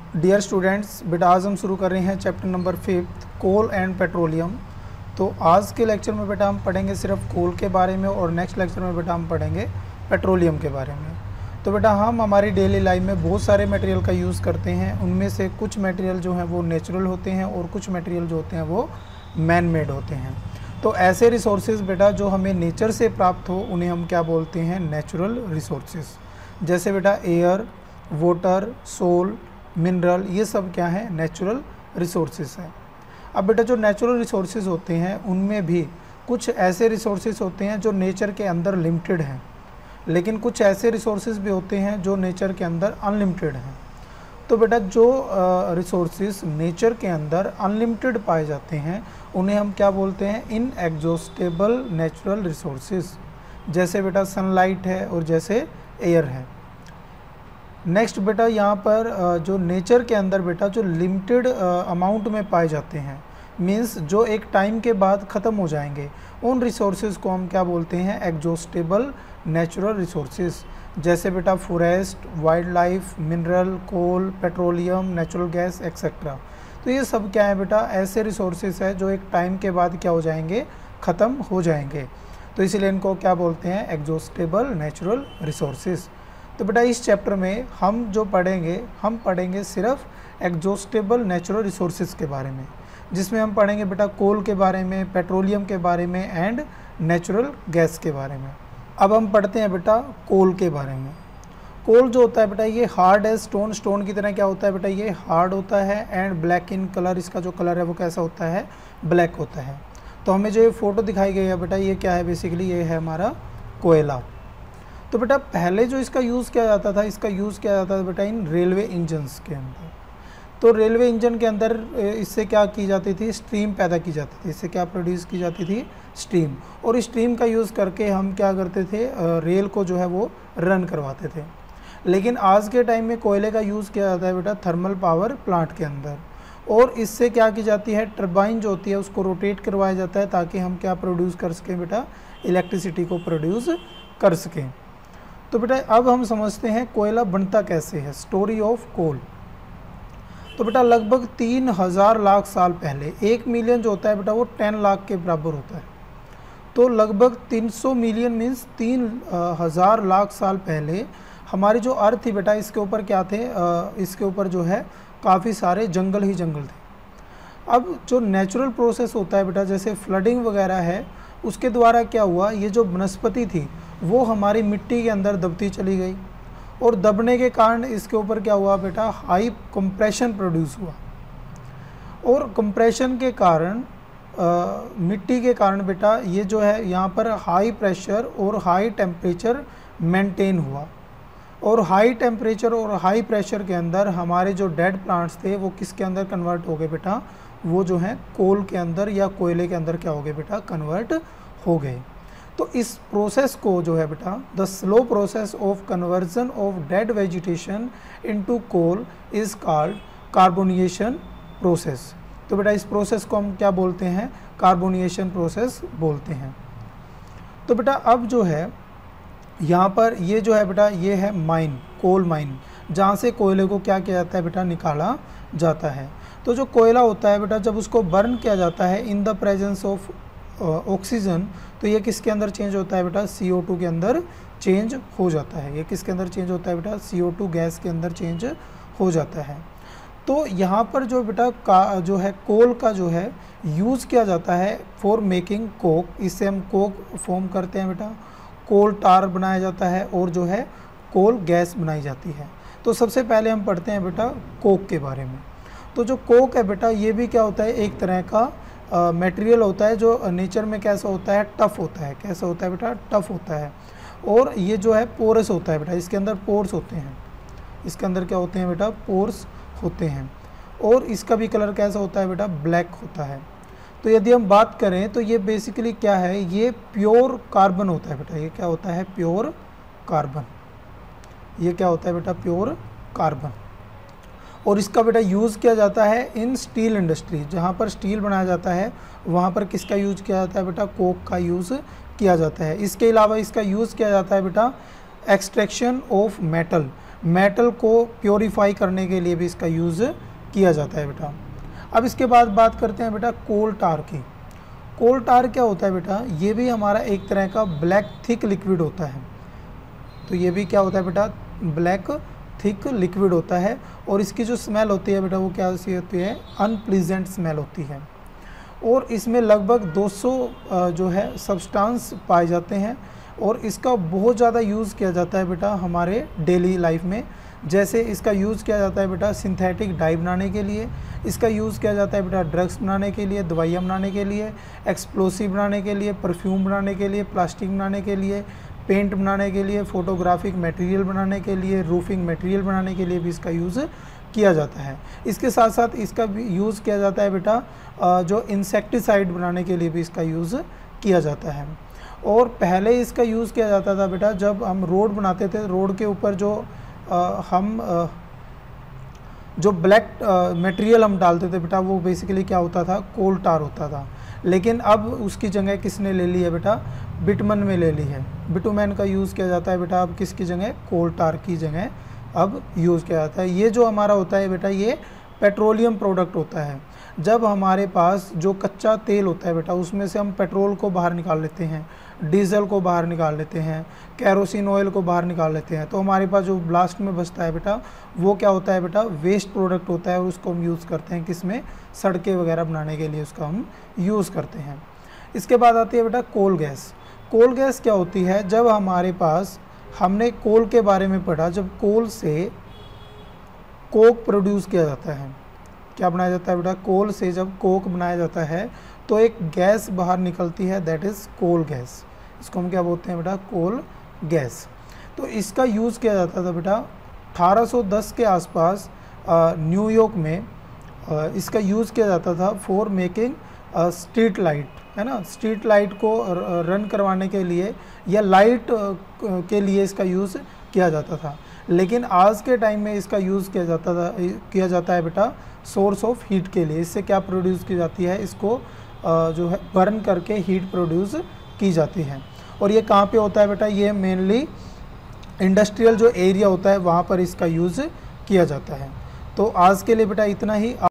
Dear students, बेटा आज हम शुरू कर रहे हैं chapter number 5 coal and petroleum. तो आज के लेक्चर में बेटा हम पढ़ेंगे सिर्फ कोल के बारे में और नेक्स्ट लेक्चर में बेटा हम पढ़ेंगे पेट्रोलियम के बारे में। तो बेटा हम हमारी डेली लाइफ में बहुत सारे मटेरियल का यूज़ करते हैं। उनमें से कुछ मटेरियल जो हैं वो नेचुरल होते हैं और कुछ मटेरियल जो होते हैं वो मैन मेड होते हैं। तो ऐसे रिसोर्सेज बेटा जो हमें नेचर से प्राप्त हो उन्हें हम क्या बोलते हैं? Natural resources. जैसे बेटा एयर, वाटर, सोल, मिनरल, ये सब क्या है? नेचुरल रिसोर्सेज हैं। अब बेटा जो नेचुरल रिसोर्सेज होते हैं उनमें भी कुछ ऐसे रिसोर्सेज होते हैं जो नेचर के अंदर लिमिटेड हैं, लेकिन कुछ ऐसे रिसोर्सेज भी होते हैं जो नेचर के अंदर अनलिमिटेड हैं। तो बेटा जो रिसोर्सेज नेचर के अंदर अनलिमिटेड पाए जाते हैं उन्हें हम क्या बोलते हैं? Inexhaustible natural resources. जैसे बेटा सनलाइट है और जैसे एयर है। नेक्स्ट बेटा यहाँ पर जो नेचर के अंदर बेटा जो लिमिटेड अमाउंट में पाए जाते हैं, मीन्स जो एक टाइम के बाद ख़त्म हो जाएंगे, उन रिसोर्सेज को हम क्या बोलते हैं? Exhaustible natural resources. जैसे बेटा forest, wildlife, mineral, coal, petroleum, natural gas etcetera. तो ये सब क्या है बेटा? ऐसे रिसोर्सेज है जो एक टाइम के बाद क्या हो जाएंगे? ख़त्म हो जाएंगे। तो इसीलिए इनको क्या बोलते हैं? Exhaustible natural resources. तो बेटा इस चैप्टर में हम जो पढ़ेंगे, हम पढ़ेंगे सिर्फ एग्जॉस्टेबल नेचुरल रिसोर्सेज के बारे में, जिसमें हम पढ़ेंगे बेटा कोल के बारे में, पेट्रोलियम के बारे में एंड नेचुरल गैस के बारे में। अब हम पढ़ते हैं बेटा कोल के बारे में। कोल जो होता है बेटा ये हार्ड है, स्टोन, स्टोन की तरह क्या होता है बेटा? ये हार्ड होता है एंड ब्लैक इन कलर। इसका जो कलर है वो कैसा होता है? ब्लैक होता है। तो हमें जो ये फ़ोटो दिखाई गई है बेटा, ये क्या है? बेसिकली ये है हमारा कोयला। तो बेटा पहले जो इसका यूज़ किया जाता था, इसका यूज़ किया जाता था बेटा इन रेलवे इंजन्स के अंदर। तो रेलवे इंजन के अंदर इससे क्या की जाती थी? स्टीम पैदा की जाती थी। इससे क्या प्रोड्यूस की जाती थी? स्टीम। और स्टीम का यूज़ करके हम क्या करते थे? रेल को जो है वो रन करवाते थे। लेकिन आज के टाइम में कोयले का यूज़ किया जाता है बेटा थर्मल पावर प्लांट के अंदर, और इससे क्या की जाती है? टरबाइन जो होती है उसको रोटेट करवाया जाता है ताकि हम क्या प्रोड्यूस कर सकें बेटा? इलेक्ट्रिसिटी को प्रोड्यूस कर सकें। तो बेटा अब हम समझते हैं कोयला बनता कैसे है। Story of coal. तो बेटा लगभग 3000 लाख साल पहले, 1 मिलियन जो होता है बेटा वो 10 लाख के बराबर होता है। तो लगभग 300 मिलियन मीन्स 3000 लाख साल पहले हमारी जो अर्थ थी बेटा, इसके ऊपर क्या थे? इसके ऊपर जो है काफ़ी सारे जंगल ही जंगल थे। अब जो नेचुरल प्रोसेस होता है बेटा, जैसे फ्लडिंग वगैरह है, उसके द्वारा क्या हुआ? ये जो वनस्पति थी वो हमारी मिट्टी के अंदर दबती चली गई, और दबने के कारण इसके ऊपर क्या हुआ बेटा? हाई कंप्रेशन प्रोड्यूस हुआ, और कंप्रेशन के कारण मिट्टी के कारण बेटा ये जो है यहाँ पर हाई प्रेशर और हाई टेम्परेचर मेंटेन हुआ। और हाई टेम्परेचर और हाई प्रेशर के अंदर हमारे जो डेड प्लांट्स थे वो किसके अंदर कन्वर्ट हो गए बेटा? वो जो है कोल के अंदर या कोयले के अंदर क्या हो गए बेटा? कन्वर्ट हो गए। तो इस प्रोसेस को जो है बेटा the slow process of conversion of dead vegetation into coal is called carbonisation process. तो बेटा इस प्रोसेस को हम क्या बोलते हैं? कार्बोनिएशन प्रोसेस बोलते हैं। तो बेटा अब जो है यहाँ पर ये जो है बेटा ये है माइन, कोल माइन, जहाँ से कोयले को क्या किया जाता है बेटा? निकाला जाता है। तो जो कोयला होता है बेटा जब उसको बर्न किया जाता है in the presence of oxygen, तो ये किसके अंदर चेंज होता है बेटा? CO2 के अंदर चेंज हो जाता है। ये किसके अंदर चेंज होता है बेटा? CO2 गैस के अंदर चेंज हो जाता है। तो यहाँ पर जो बेटा का जो है कोल का जो है यूज़ किया जाता है फॉर मेकिंग कोक। इससे हम कोक फॉर्म करते हैं बेटा, कोल टार बनाया जाता है और जो है कोल गैस बनाई जाती है। तो सबसे पहले हम पढ़ते हैं बेटा कोक के बारे में। तो जो कोक है बेटा ये भी क्या होता है? एक तरह का मटेरियल होता है जो नेचर में कैसा होता है? टफ़ होता है। कैसा होता है बेटा? टफ़ होता है। और ये जो है पोरस होता है बेटा, इसके अंदर पोर्स होते हैं। इसके अंदर क्या होते हैं बेटा? पोर्स होते हैं। और इसका भी कलर कैसा होता है बेटा? ब्लैक होता है। तो यदि हम बात करें तो ये बेसिकली क्या है? ये प्योर कार्बन होता है बेटा। ये क्या होता है? Pure carbon. ये क्या होता है बेटा? Pure carbon. और इसका बेटा यूज़ किया जाता है इन स्टील इंडस्ट्री। जहाँ पर स्टील बनाया जाता है वहाँ पर किसका यूज़ किया जाता है बेटा? कोक का यूज़ किया जाता है। इसके अलावा इसका यूज़ किया जाता है बेटा एक्सट्रैक्शन ऑफ मेटल। मेटल को प्योरीफाई करने के लिए भी इसका यूज़ किया जाता है बेटा। अब इसके बाद बात करते हैं बेटा कोल टार की। कोल टार क्या होता है बेटा, ये भी हमारा एक तरह का ब्लैक थिक लिक्विड होता है। तो ये भी क्या होता है बेटा, ब्लैक थिक लिक्विड होता है, और इसकी जो स्मेल होती है बेटा वो क्या सी होती है, अनप्लीजेंट स्मेल होती है। और इसमें लगभग 200 जो है सब्सटेंस पाए जाते हैं, और इसका बहुत ज़्यादा यूज़ किया जाता है बेटा हमारे डेली लाइफ में। जैसे इसका यूज़ किया जाता है बेटा सिंथेटिक डाई बनाने के लिए, इसका यूज़ किया जाता है बेटा ड्रग्स बनाने के लिए, दवाइयाँ बनाने के लिए, एक्सप्लोसिव बनाने के लिए, परफ्यूम बनाने के लिए, प्लास्टिक बनाने के लिए, पेंट बनाने के लिए, फोटोग्राफिक मटेरियल बनाने के लिए, रूफिंग मटेरियल बनाने के लिए भी इसका यूज़ किया जाता है। इसके साथ साथ इसका भी यूज़ किया जाता है बेटा जो इंसेक्टिसाइड बनाने के लिए भी इसका यूज़ किया जाता है। और पहले इसका यूज़ किया जाता था बेटा जब हम रोड बनाते थे, रोड के ऊपर जो ब्लैक मटेरियल हम डालते थे बेटा वो बेसिकली क्या होता था, कोल टार होता था। लेकिन अब उसकी जगह किसने ले ली है बेटा, बिटमन में ले ली है। बिटुमेन का यूज़ किया जाता है बेटा अब किसकी जगह, कोल टार की जगह अब यूज़ किया जाता है। ये जो हमारा होता है बेटा ये पेट्रोलियम प्रोडक्ट होता है। जब हमारे पास जो कच्चा तेल होता है बेटा उसमें से हम पेट्रोल को बाहर निकाल लेते हैं, डीजल को बाहर निकाल लेते हैं, कैरोसिन ऑयल को बाहर निकाल लेते हैं, तो हमारे पास जो ब्लास्ट में बचता है बेटा वो क्या होता है बेटा, वेस्ट प्रोडक्ट होता है। और उसको हम यूज़ करते हैं किसमें, सड़कें वगैरह बनाने के लिए उसका हम यूज़ करते हैं। इसके बाद आती है बेटा कोल गैस। कोल गैस क्या होती है, जब हमारे पास, हमने कोल के बारे में पढ़ा, जब कोल से कोक प्रोड्यूस किया जाता है, क्या बनाया जाता है बेटा, कोल से जब कोक बनाया जाता है तो एक गैस बाहर निकलती है, दैट इज़ कोल गैस। इसको हम क्या बोलते हैं बेटा, कोल गैस। तो इसका यूज़ किया जाता था बेटा 1810 के आसपास न्यूयॉर्क में इसका यूज़ किया जाता था फॉर मेकिंग स्ट्रीट लाइट, है ना। स्ट्रीट लाइट को रन करवाने के लिए या लाइट के लिए इसका यूज़ किया जाता था। लेकिन आज के टाइम में इसका यूज़ किया जाता है बेटा सोर्स ऑफ हीट के लिए। इससे क्या प्रोड्यूस की जाती है, इसको जो है बर्न करके हीट प्रोड्यूस की जाती है। और ये कहाँ पे होता है बेटा, ये मेनली इंडस्ट्रियल जो एरिया होता है वहाँ पर इसका यूज़ किया जाता है। तो आज के लिए बेटा इतना ही।